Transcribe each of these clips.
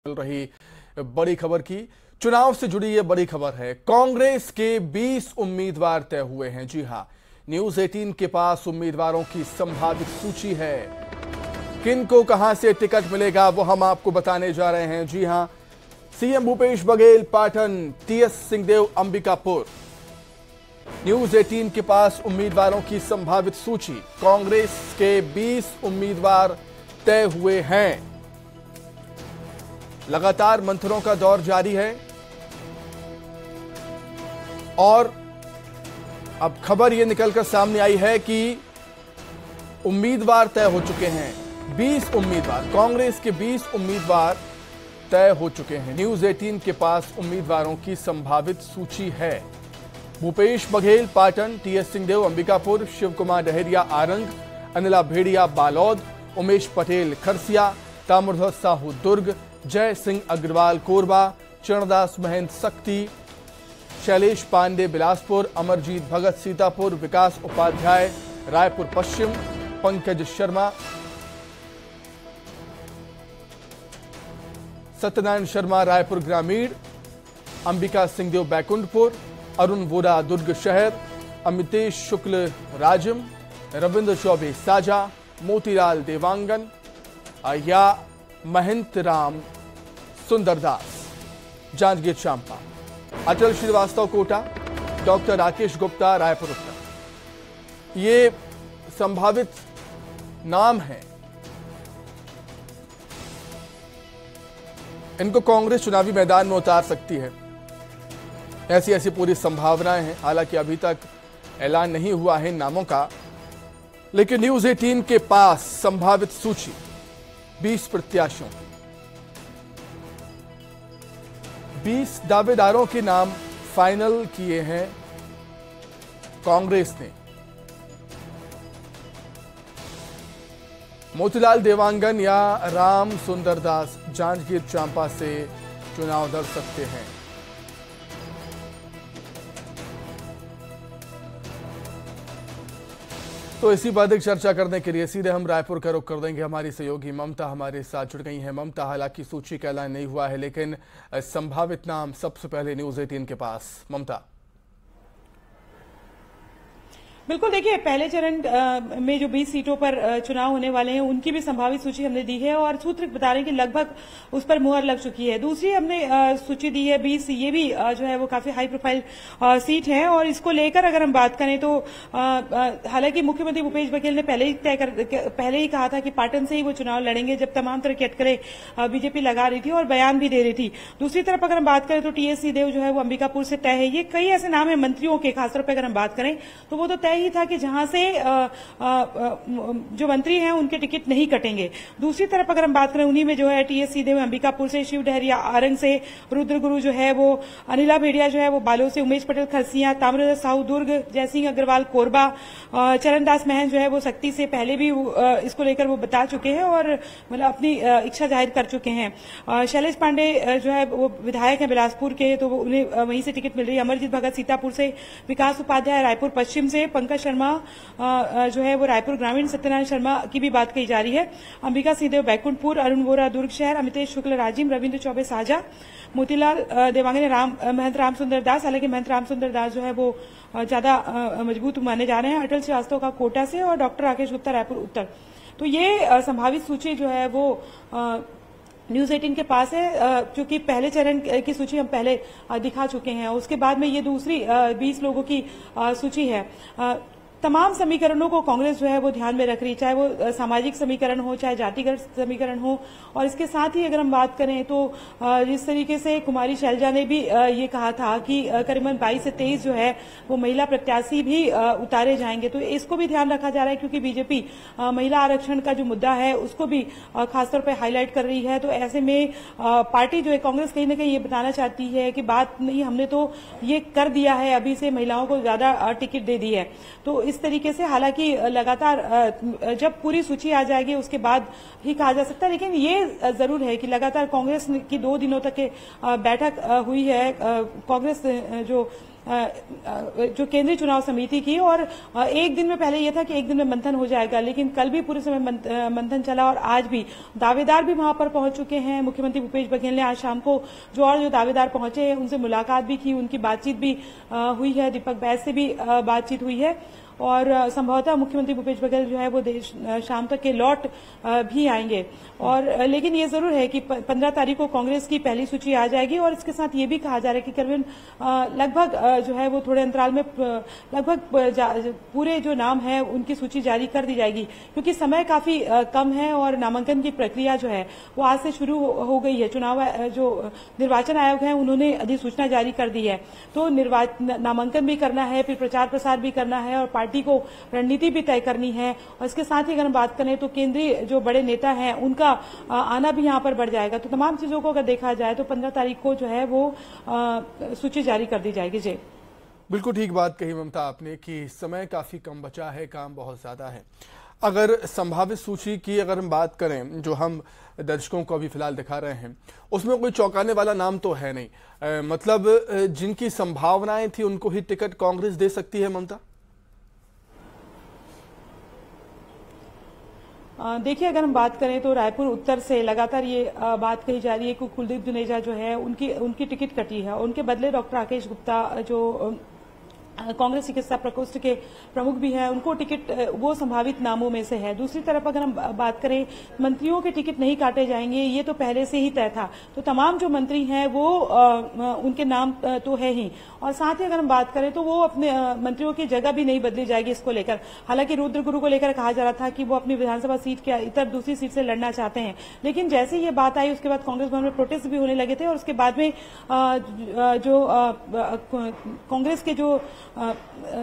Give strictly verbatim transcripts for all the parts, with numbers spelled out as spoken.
मिल रही बड़ी खबर की चुनाव से जुड़ी ये बड़ी खबर है। कांग्रेस के बीस उम्मीदवार तय हुए हैं। जी हां, न्यूज अठारह के पास उम्मीदवारों की संभावित सूची है। किन को कहां से टिकट मिलेगा वो हम आपको बताने जा रहे हैं। जी हां, CM Bhupesh Baghel Patan, TS Singhdeo Ambikapur. News अठारह के पास उम्मीदवारों की संभावित सूची, कांग्रेस के बीस उम्मीदवार तय हुए हैं। लगातार मंथनों का दौर जारी है और अब खबर यह निकलकर सामने आई है कि उम्मीदवार तय हो चुके हैं। बीस उम्मीदवार, कांग्रेस के बीस उम्मीदवार तय हो चुके हैं। न्यूज अठारह के पास उम्मीदवारों की संभावित सूची है। भूपेश बघेल पाटन, टीएस सिंहदेव अंबिकापुर, शिव कुमार डहरिया आरंग, अनिला भेड़िया बालोद, उमेश पटेल खरसिया, ताम्रध्वज साहू दुर्ग, जय सिंह अग्रवाल कोरबा, चरणदास महंत सक्ति, शैलेश पांडे बिलासपुर, अमरजीत भगत सीतापुर, विकास उपाध्याय रायपुर पश्चिम, पंकज शर्मा, सत्यनारायण शर्मा रायपुर ग्रामीण, अंबिका सिंहदेव बैकुंठपुर, अरुण वोरा दुर्ग शहर, अमितेश शुक्ल राजम, रविंद्र चौबे साजा, मोतीलाल देवांगन या महंत राम सुंदरदास जांजगीर चांपा, अटल श्रीवास्तव कोटा, डॉक्टर राकेश गुप्ता रायपुर उत्तर। ये संभावित नाम हैं। इनको कांग्रेस चुनावी मैदान में उतार सकती है, ऐसी ऐसी पूरी संभावनाएं हैं। हालांकि अभी तक ऐलान नहीं हुआ है नामों का, लेकिन न्यूज अठारह के पास संभावित सूची बीस प्रत्याशियों, बीस दावेदारों के नाम फाइनल किए हैं कांग्रेस ने। मोतीलाल देवांगन या राम सुंदरदास जांजगीर चांपा से चुनाव लड़ सकते हैं। तो इसी पर अधिक चर्चा करने के लिए सीधे हम रायपुर का रुख कर देंगे। हमारी सहयोगी ममता हमारे साथ जुड़ गई हैं। ममता, हालांकि सूची का ऐलान नहीं हुआ है, लेकिन संभावित नाम सबसे पहले न्यूज अठारह के पास। ममता, बिल्कुल, देखिए, पहले चरण में जो बीस सीटों पर चुनाव होने वाले हैं उनकी भी संभावित सूची हमने दी है और सूत्र बता रहे हैं कि लगभग उस पर मुहर लग चुकी है। दूसरी हमने सूची दी है बीस, ये भी जो है वो काफी हाई प्रोफाइल सीट है और इसको लेकर अगर हम बात करें तो हालांकि मुख्यमंत्री भूपेश बघेल ने पहले ही तय कर पहले ही कहा था कि पाटन से ही वो चुनाव लड़ेंगे, जब तमाम तरह की अटकलें बीजेपी लगा रही थी और बयान भी दे रही थी। दूसरी तरफ अगर हम बात करें तो टीएस सिंहदेव जो है वो अंबिकापुर से तय है। ये कई ऐसे नाम है मंत्रियों के, खासतौर पर अगर हम बात करें तो वो तो तय ही था कि जहां से आ, आ, आ, जो मंत्री हैं उनके टिकट नहीं कटेंगे। दूसरी तरफ अगर हम बात करें उन्हीं में जो है टीएस सिंहदेव अंबिकापुर से, शिव डहरिया आरंग से, रुद्र गुरु जो है वो, अनिला भेड़िया जो है वो बालोद से, उमेश पटेल खरसिया, ताम्रध्वज साहू दुर्ग, जयसिंह अग्रवाल कोरबा, चरणदास महंत जो है वो सक्ति से पहले भी इसको लेकर वो बता चुके हैं और मतलब अपनी इच्छा जाहिर कर चुके हैं। शैलेश पांडे जो है वो विधायक है बिलासपुर के, तो उन्हें वहीं से टिकट मिल रही है। अमरजीत भगत सीतापुर से, विकास उपाध्याय रायपुर पश्चिम से, पंकज शर्मा जो है वो रायपुर ग्रामीण, सत्यनारायण शर्मा की भी बात कही जा रही है। अंबिका सिंहदेव बैकुंठपुर, अरुण वोरा दुर्ग शहर, अमितेश शुक्ल राजिम, रविंद्र चौबे साजा, मोतीलाल देवांगन, राम महंत राम सुंदर दास। हालांकि महंत राम सुंदर दास जो है वो ज्यादा मजबूत माने जा रहे हैं। अटल श्रीवास्तव का कोटा से और डॉक्टर राकेश गुप्ता रायपुर उत्तर। तो ये संभावित सूची जो है वो न्यूज अठारह के पास है, क्योंकि पहले चरण की सूची हम पहले दिखा चुके हैं। उसके बाद में ये दूसरी बीस लोगों की सूची है। तमाम समीकरणों को कांग्रेस जो है वो ध्यान में रख रही, चाहे वो सामाजिक समीकरण हो, चाहे जातिगत समीकरण हो। और इसके साथ ही अगर हम बात करें तो जिस तरीके से कुमारी शैलजा ने भी ये कहा था कि करीबन बाईस से तेईस जो है वो महिला प्रत्याशी भी उतारे जाएंगे, तो इसको भी ध्यान रखा जा रहा है, क्योंकि बीजेपी महिला आरक्षण का जो मुद्दा है उसको भी खासतौर पर हाईलाइट कर रही है। तो ऐसे में पार्टी जो है कांग्रेस कहीं ना कहीं ये बताना चाहती है कि बात नहीं, हमने तो ये कर दिया है, अभी से महिलाओं को ज्यादा टिकट दे दी है। तो इस तरीके से हालांकि लगातार जब पूरी सूची आ जाएगी उसके बाद ही कहा जा सकता है, लेकिन ये जरूर है कि लगातार कांग्रेस की दो दिनों तक बैठक हुई है। कांग्रेस जो जो केंद्रीय चुनाव समिति की, और एक दिन में पहले यह था कि एक दिन में मंथन हो जाएगा, लेकिन कल भी पूरे समय मंथन चला और आज भी दावेदार भी वहां पर पहुंच चुके हैं। मुख्यमंत्री भूपेश बघेल ने आज शाम को जो और जो दावेदार पहुंचे हैं उनसे मुलाकात भी की, उनकी बातचीत भी हुई है, दीपक बैज से भी बातचीत हुई है और संभवतः मुख्यमंत्री भूपेश बघेल जो है वो देश शाम तक के लौट भी आएंगे। और लेकिन ये जरूर है कि पंद्रह तारीख को कांग्रेस की पहली सूची आ जाएगी और इसके साथ ये भी कहा जा रहा है कि करीबन लगभग जो है वो थोड़े अंतराल में लगभग पूरे जो नाम है उनकी सूची जारी कर दी जाएगी, क्योंकि समय काफी कम है और नामांकन की प्रक्रिया जो है वो आज से शुरू हो गई है। चुनाव जो निर्वाचन आयोग है उन्होंने अधिसूचना जारी कर दी है, तो नामांकन भी करना है, फिर प्रचार प्रसार भी करना है और पार्टी को रणनीति भी तय करनी है। और इसके साथ ही अगर हम बात करें तो केंद्रीय जो बड़े नेता हैं उनका आना भी यहां पर बढ़ जाएगा। तो तमाम चीजों को अगर देखा जाए तो पंद्रह तारीख को जो है वो सूची जारी कर दी जाएगी। जी बिल्कुल ठीक बात कही ममता आपने कि समय काफी कम बचा है, काम बहुत ज्यादा है। अगर संभावित सूची की अगर हम बात करें जो हम दर्शकों को अभी फिलहाल दिखा रहे हैं उसमें कोई चौंकाने वाला नाम तो है नहीं, आ, मतलब जिनकी संभावनाएं थी उनको ही टिकट कांग्रेस दे सकती है ममता। देखिए अगर हम बात करें तो रायपुर उत्तर से लगातार ये बात कही जा रही है कि कुलदीप जुनेजा जो है उनकी उनकी टिकट कटी है, उनके बदले डॉक्टर राकेश गुप्ता जो कांग्रेस चिकित्सा प्रकोष्ठ के प्रमुख भी हैं उनको टिकट वो संभावित नामों में से है। दूसरी तरफ अगर हम बात करें मंत्रियों के टिकट नहीं काटे जाएंगे, ये तो पहले से ही तय था, तो तमाम जो मंत्री हैं वो आ, उनके नाम तो है ही, और साथ ही अगर हम बात करें तो वो अपने आ, मंत्रियों की जगह भी नहीं बदली जाएगी इसको लेकर। हालांकि रुद्र गुरु को लेकर कहा जा रहा था कि वो अपनी विधानसभा सीट के इतर दूसरी सीट से लड़ना चाहते हैं, लेकिन जैसे ये बात आई उसके बाद कांग्रेस भवन में प्रोटेस्ट भी होने लगे थे और उसके बाद में आ, जो कांग्रेस के जो आ,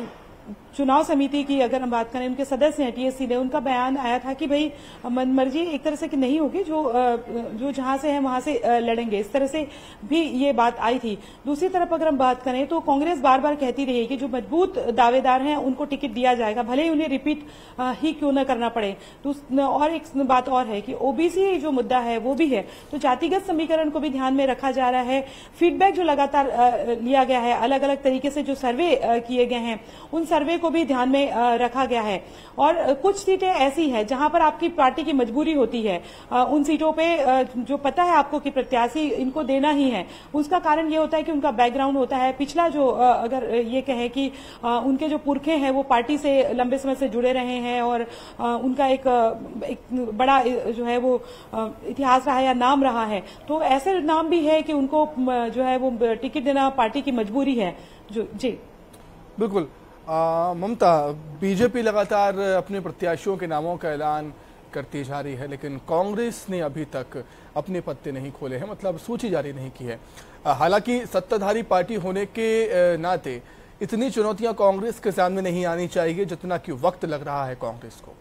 चुनाव समिति की अगर हम बात करें उनके सदस्य हैं टीएससी ने, उनका बयान आया था कि भाई मनमर्जी एक तरह से कि नहीं होगी, जो जो जहां से है वहां से लड़ेंगे, इस तरह से भी ये बात आई थी। दूसरी तरफ अगर हम बात करें तो कांग्रेस बार बार कहती रही कि जो मजबूत दावेदार हैं उनको टिकट दिया जाएगा, भले ही उन्हें रिपीट ही क्यों न करना पड़े। और एक बात और है कि ओबीसी जो मुद्दा है वो भी है, तो जातिगत समीकरण को भी ध्यान में रखा जा रहा है। फीडबैक जो लगातार लिया गया है, अलग अलग तरीके से जो सर्वे किए गए हैं उन सर्वे को भी ध्यान में रखा गया है। और कुछ सीटें ऐसी हैं जहां पर आपकी पार्टी की मजबूरी होती है, उन सीटों पे जो पता है आपको कि प्रत्याशी इनको देना ही है, उसका कारण ये होता है कि उनका बैकग्राउंड होता है, पिछला जो अगर ये कहे कि उनके जो पुरखे हैं वो पार्टी से लंबे समय से जुड़े रहे हैं और उनका एक, एक बड़ा जो है वो इतिहास रहा है या नाम रहा है, तो ऐसे नाम भी है कि उनको जो है वो टिकट देना पार्टी की मजबूरी है। जो जी बिल्कुल ममता, बीजेपी लगातार अपने प्रत्याशियों के नामों का ऐलान करती जा रही है, लेकिन कांग्रेस ने अभी तक अपने पत्ते नहीं खोले हैं, मतलब सूची जारी नहीं की है। हालांकि सत्ताधारी पार्टी होने के नाते इतनी चुनौतियां कांग्रेस के सामने नहीं आनी चाहिए जितना कि वक्त लग रहा है कांग्रेस को।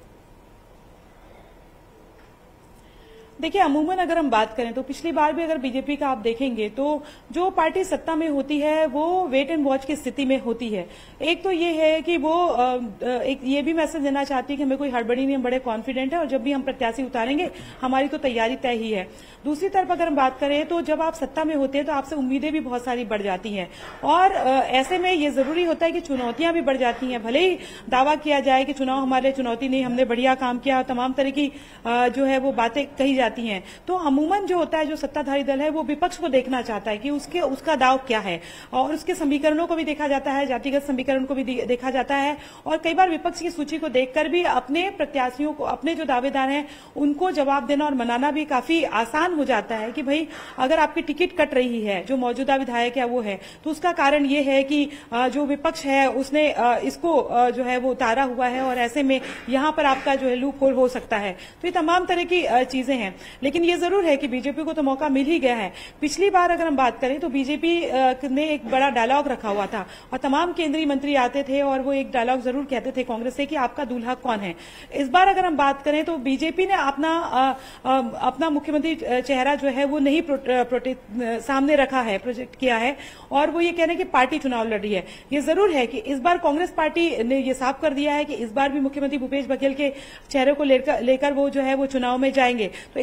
देखिए अमूमन अगर हम बात करें तो पिछली बार भी अगर बीजेपी का आप देखेंगे तो जो पार्टी सत्ता में होती है वो वेट एंड वॉच की स्थिति में होती है। एक तो ये है कि वो एक ये भी मैसेज देना चाहती है कि हमें कोई हड़बड़ी नहीं, हम बड़े कॉन्फिडेंट है और जब भी हम प्रत्याशी उतारेंगे हमारी तो तैयारी तय ही है। दूसरी तरफ अगर हम बात करें तो जब आप सत्ता में होते हैं तो आपसे उम्मीदें भी बहुत सारी बढ़ जाती हैं और ऐसे में ये जरूरी होता है कि चुनौतियां भी बढ़ जाती हैं। भले ही दावा किया जाए कि चुनाव हमारे चुनौती नहीं, हमने बढ़िया काम किया, तमाम तरह की जो है वो बातें कही जाती हैं, तो अमूमन जो होता है जो सत्ताधारी दल है वो विपक्ष को देखना चाहता है कि उसके उसका दाव क्या है और उसके समीकरणों को भी देखा जाता है, जातिगत समीकरण को भी देखा जाता है और कई बार विपक्ष की सूची को देखकर भी अपने प्रत्याशियों को, अपने जो दावेदार हैं उनको जवाब देना और मनाना भी काफी आसान हो जाता है कि भाई अगर आपकी टिकट कट रही है, जो मौजूदा विधायक है वो है, तो उसका कारण ये है कि जो विपक्ष है उसने इसको जो है वो उतारा हुआ है और ऐसे में यहां पर आपका जो है लूप होल हो सकता है। तो ये तमाम तरह की चीजें हैं, लेकिन ये जरूर है कि बीजेपी को तो मौका मिल ही गया है। पिछली बार अगर हम बात करें तो बीजेपी ने एक बड़ा डायलॉग रखा हुआ था और तमाम केंद्रीय मंत्री आते थे और वो एक डायलॉग जरूर कहते थे कांग्रेस से कि आपका दूल्हा कौन है। इस बार अगर हम बात करें तो बीजेपी ने अपना अपना मुख्यमंत्री चेहरा जो है वो नहीं प्रोटेक्ट सामने रखा है, प्रोजेक्ट किया है और वो ये कह रहे हैं कि पार्टी चुनाव लड़ रही है। ये जरूर है कि इस बार कांग्रेस पार्टी ने ये साफ कर दिया है कि इस बार भी मुख्यमंत्री भूपेश बघेल के चेहरे को लेकर लेकर वो जो है वो चुनाव में जाएंगे। तो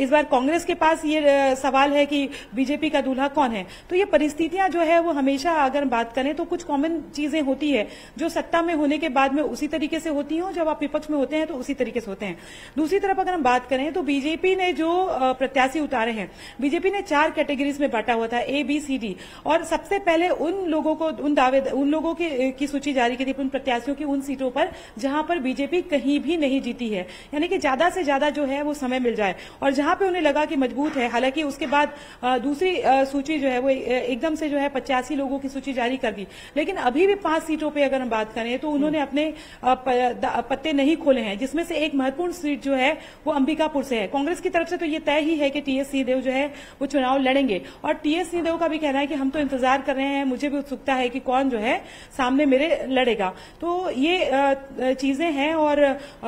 इस बार कांग्रेस के पास ये सवाल है कि बीजेपी का दूल्हा कौन है। तो ये परिस्थितियां जो है वो हमेशा अगर बात करें तो कुछ कॉमन चीजें होती है जो सत्ता में होने के बाद में उसी तरीके से होती हैं, जब आप विपक्ष में होते हैं तो उसी तरीके से होते हैं। दूसरी तरफ अगर हम बात करें तो बीजेपी ने जो प्रत्याशी उतारे हैं, बीजेपी ने चार कैटेगरीज में बांटा हुआ था, ए बी सी डी, और सबसे पहले उन लोगों को उन दावे उन लोगों की, की सूची जारी की थी उन प्रत्याशियों की उन सीटों पर जहां पर बीजेपी कहीं भी नहीं जीती है, यानी कि ज्यादा से ज्यादा जो है वो समय मिल जाए और जहां पे उन्हें लगा कि मजबूत है। हालांकि उसके बाद दूसरी सूची जो है वो एकदम से जो है पचासी लोगों की सूची जारी कर दी, लेकिन अभी भी पांच सीटों पे अगर हम बात करें तो उन्होंने अपने पत्ते नहीं खोले हैं, जिसमें से एक महत्वपूर्ण सीट जो है वो अंबिकापुर से है। कांग्रेस की तरफ से तो ये तय ही है कि टीएस सिंहदेव जो है वो चुनाव लड़ेंगे और टीएस सिंहदेव का भी कहना है कि हम तो इंतजार कर रहे हैं, मुझे भी उत्सुकता है कि कौन जो है सामने मेरे लड़ेगा। तो ये चीजें हैं और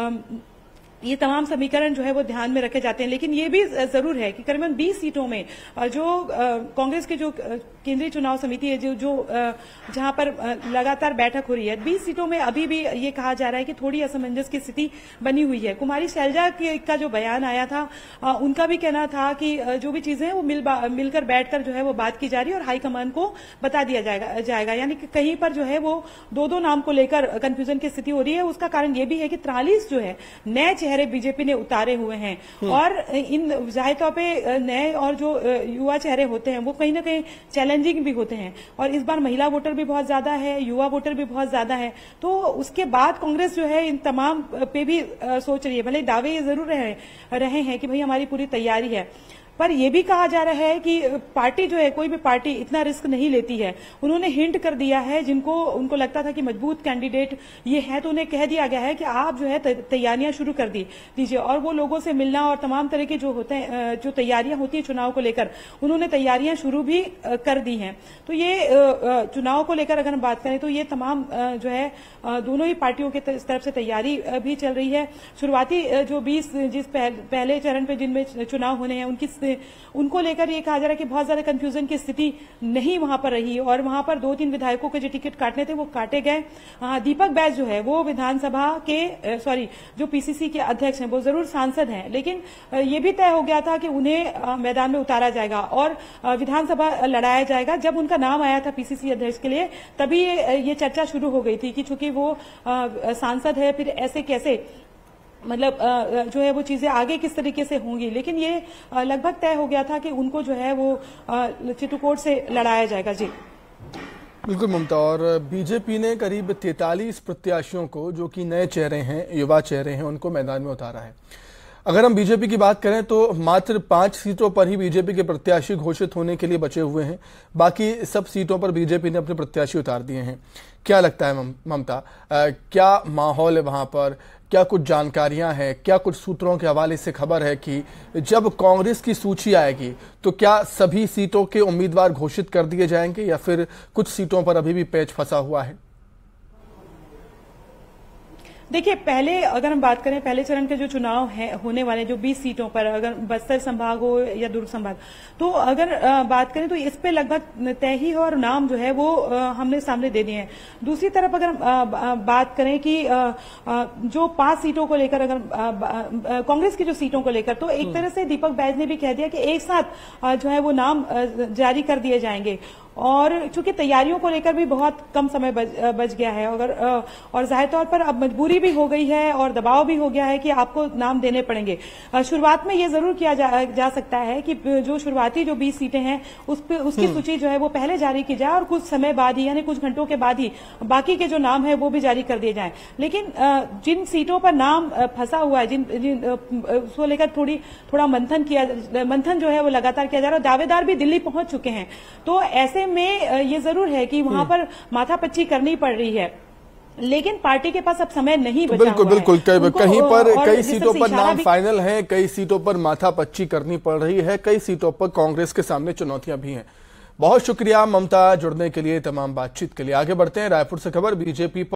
ये तमाम समीकरण जो है वो ध्यान में रखे जाते हैं, लेकिन ये भी जरूर है कि करीबन बीस सीटों में जो कांग्रेस के जो केंद्रीय चुनाव समिति है जो जो जहां पर लगातार बैठक हो रही है, बीस सीटों में अभी भी ये कहा जा रहा है कि थोड़ी असमंजस की स्थिति बनी हुई है। कुमारी शैलजा का जो बयान आया था उनका भी कहना था कि जो भी चीजें वो मिल मिलकर बैठकर जो है वो बात की जा रही है और हाईकमान को बता दिया जाएगा जाएगा यानी कि कहीं पर जो है वो दो दो नाम को लेकर कंफ्यूजन की स्थिति हो रही है। उसका कारण ये भी है कि त्रालीस जो है नए चेहरे बीजेपी ने उतारे हुए हैं और इन जाहिर तौर पे नए और जो युवा चेहरे होते हैं वो कहीं ना कहीं चैलेंजिंग भी होते हैं और इस बार महिला वोटर भी बहुत ज्यादा है, युवा वोटर भी बहुत ज्यादा है। तो उसके बाद कांग्रेस जो है इन तमाम पे भी सोच रही है, भले दावे ये जरूर रहे, रहे हैं कि भाई हमारी पूरी तैयारी है, पर यह भी कहा जा रहा है कि पार्टी जो है कोई भी पार्टी इतना रिस्क नहीं लेती है। उन्होंने हिंट कर दिया है, जिनको उनको लगता था कि मजबूत कैंडिडेट ये है तो उन्हें कह दिया गया है कि आप जो है तैयारियां शुरू कर दी दीजिए और वो लोगों से मिलना और तमाम तरह के जो होते हैं जो तैयारियां होती है चुनाव को लेकर उन्होंने तैयारियां शुरू भी कर दी हैं। तो ये चुनाव को लेकर अगर हम बात करें तो ये तमाम जो है दोनों ही पार्टियों की तरफ से तैयारी भी चल रही है। शुरुआती जो बीस जिस पहले चरण पे जिनमें चुनाव होने हैं उनकी उनको लेकर ये कहा जा रहा है कि बहुत ज्यादा कंफ्यूजन की स्थिति नहीं वहां पर रही और वहां पर दो तीन विधायकों के जो टिकट काटने थे वो काटे गए। दीपक बैज जो है वो विधानसभा के सॉरी जो पीसीसी के अध्यक्ष हैं वो जरूर सांसद हैं, लेकिन ये भी तय हो गया था कि उन्हें मैदान में उतारा जाएगा और विधानसभा लड़ाया जाएगा। जब उनका नाम आया था पीसीसी अध्यक्ष के लिए तभी ये चर्चा शुरू हो गई थी कि चूंकि वो सांसद है फिर ऐसे कैसे मतलब जो है वो चीजें आगे किस तरीके से होंगी, लेकिन ये लगभग तय हो गया था कि उनको जो है वो चित्रकूट से लड़ाया जाएगा। जी बिल्कुल ममता, और बीजेपी ने करीब तैंतालीस प्रत्याशियों को जो कि नए चेहरे हैं, युवा चेहरे हैं, उनको मैदान में उतारा है। अगर हम बीजेपी की बात करें तो मात्र पांच सीटों पर ही बीजेपी के प्रत्याशी घोषित होने के लिए बचे हुए हैं, बाकी सब सीटों पर बीजेपी ने अपने प्रत्याशी उतार दिए हैं। क्या लगता है ममता, क्या माहौल है वहां पर, क्या कुछ जानकारियां हैं, क्या कुछ सूत्रों के हवाले से खबर है कि जब कांग्रेस की सूची आएगी तो क्या सभी सीटों के उम्मीदवार घोषित कर दिए जाएंगे या फिर कुछ सीटों पर अभी भी पेच फंसा हुआ है? देखिए, पहले अगर हम बात करें पहले चरण के जो चुनाव है होने वाले जो बीस सीटों पर, अगर बस्तर संभाग हो या दुर्ग संभाग, तो अगर बात करें तो इस पे लगभग तय ही है और नाम जो है वो हमने सामने दे दिए हैं। दूसरी तरफ अगर बात करें कि जो पांच सीटों को लेकर अगर कांग्रेस की जो सीटों को लेकर, तो एक तरह से दीपक बैज ने भी कह दिया कि एक साथ जो है वो नाम जारी कर दिए जाएंगे और चूंकि तैयारियों को लेकर भी बहुत कम समय बच, बच गया है अगर और जाहिर तौर पर अब मजबूरी भी हो गई है और दबाव भी हो गया है कि आपको नाम देने पड़ेंगे। शुरुआत में ये जरूर किया जा, जा सकता है कि जो शुरुआती जो बीस सीटें हैं उस पे उसकी सूची जो है वो पहले जारी की जाए और कुछ समय बाद ही यानी कुछ घंटों के बाद ही बाकी के जो नाम है वो भी जारी कर दिए जाए। लेकिन जिन सीटों पर नाम फंसा हुआ है, जिन, जिन उसको लेकर थोड़ी थोड़ा मंथन किया मंथन जो है वो लगातार किया जा रहा है, दावेदार भी दिल्ली पहुंच चुके हैं, तो ऐसे में ये जरूर है कि वहां पर माथापच्ची करनी पड़ रही है, लेकिन पार्टी के पास अब समय नहीं बचा बिल्कुल हुआ बिल्कुल है। बिल्कुल कहीं पर कई सीटों पर नाम फाइनल हैं, कई सीटों पर माथापच्ची करनी पड़ रही है, कई सीटों पर कांग्रेस के सामने चुनौतियां भी हैं। बहुत शुक्रिया ममता जुड़ने के लिए, तमाम बातचीत के लिए। आगे बढ़ते हैं, रायपुर से खबर बीजेपी